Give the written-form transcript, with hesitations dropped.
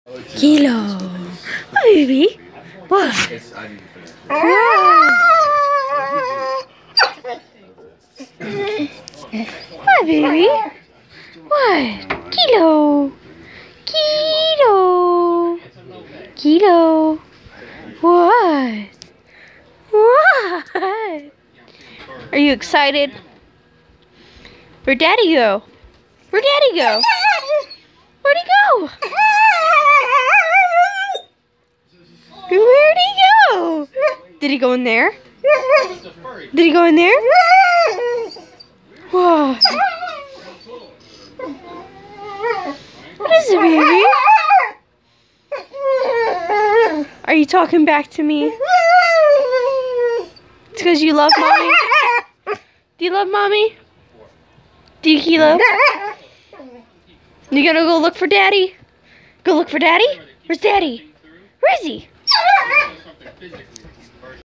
Kilo. Hi, baby. What? Hi, baby. What? Kilo. Kilo. Kilo. What? What? Are you excited? Where'd Daddy go? Where'd Daddy go? Where'd he go? Where'd he go? Did he go in there? Did he go in there? Whoa. What is it, baby? Are you talking back to me? It's because you love Mommy? Do you love Mommy? Do you, Kilo? You gonna go look for Daddy? Go look for Daddy? Where's Daddy? Where is he?